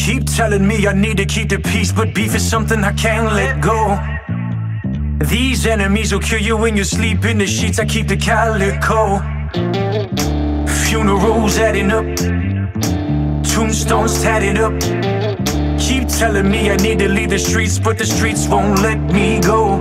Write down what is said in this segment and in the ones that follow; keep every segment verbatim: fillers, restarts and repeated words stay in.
Keep telling me I need to keep the peace, but beef is something I can't let go. These enemies will kill you when you sleep in the sheets. I keep the calico. Funerals adding up, tombstones tatted up. Keep telling me I need to leave the streets, but the streets won't let me go.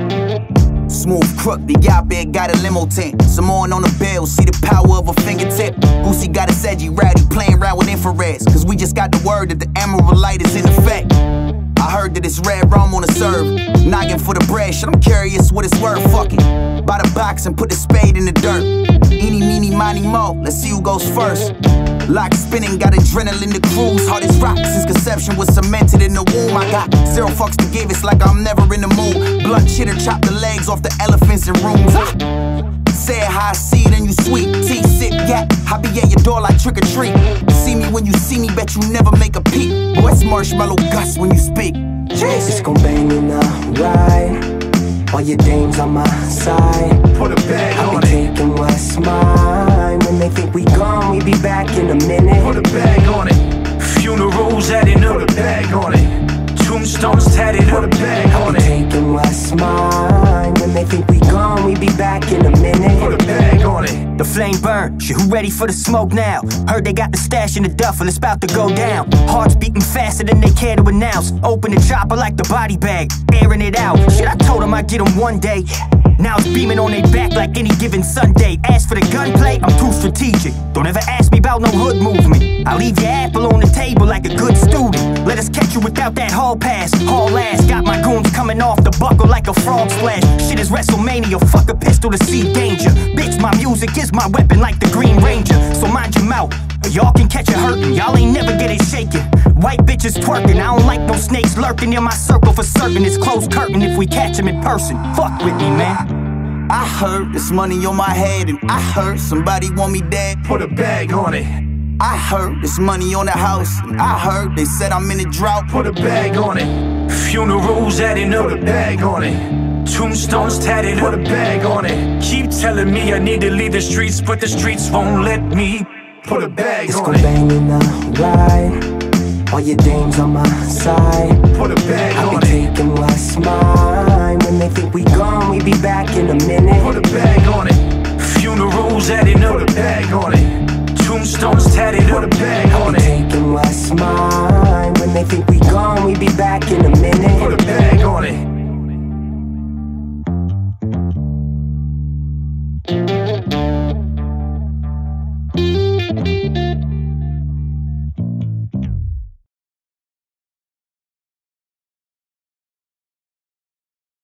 Smooth crook, the yacht bed got a limo tent. Samoan on the bell, see the power of a fingertip. Boosie got a sedgy ratty, playing around with infrareds. Cause we just got the word that the emerald light is in effect. I heard that it's red rum on the serve. Noggin for the bread, shit, I'm curious what it's worth. Fuck it, buy the box and put the spade in the dirt. Eeny, meeny, miny, mo, let's see who goes first. Lock spinning, got adrenaline to cruise. Hardest rock since conception was cemented in the womb. I got zero fucks to give, it's like I'm never in the mood. Blunt chitter, chop the legs off the elephants in rooms. Ah. Say it how I see it and you sweet. Tea, sip, yak, I be at your door like trick or treat. See me when you see me, bet you never make a peep. Boy, it's marshmallow gusts when you speak. Jeez. It's gon' bang in the ride. All your dames on my side. Put a bag I'll on be it. taking what's mine. When they think we gone, we be back in a minute. Put a bag on it. Funerals adding up. Put a bag on it. Tombstones tatted up. Put a bag I'll on be it. taking what's mine. When they think we gone, we be back in a minute. Put a bag on it. The flame burn, shit, who ready for the smoke now? Heard they got the stash in the duffel, it's about to go down. Hearts beating faster than they care to announce. Open the chopper like the body bag, airing it out. Shit, I told them I'd get them one day. Now it's beaming on their back like any given Sunday. As for the gunplay, I'm too strategic. Don't ever ask me about no hood movement. I'll leave your apple on the table like a good student. Let us catch you without that hall pass. Haul ass, got my goons coming off the buckle like a frog splash. Shit is WrestleMania, fuck a pistol to see danger. Bitch, my music is my weapon like the Green Ranger. So mind your mouth, or y'all can catch it hurting. Y'all ain't never get it shaking. White bitches twerking, I don't like no snakes lurking in my circle for certain. It's closed curtain if we catch them in person. Fuck with me, man. I heard there's money on my head, and I heard somebody want me dead. Put a bag on it. I heard there's money on the house, and I heard they said I'm in a drought. Put a bag on it. Funerals adding up. Put a bag on it. Tombstones tatted up. Put a bag on it. Keep telling me I need to leave the streets, but the streets won't let me. Put a bag It's on gon' it. bang in the ride. All your dames on my side. Put a bag I'll on be it. taking what's mine. When they think we gone, we be back in a minute. Put a bag on it. Funerals adding up. Put a bag on it. Tombstones tatted up. Put a bag I'll on be it. taking what's mine. When they think we gone, we be back in a minute.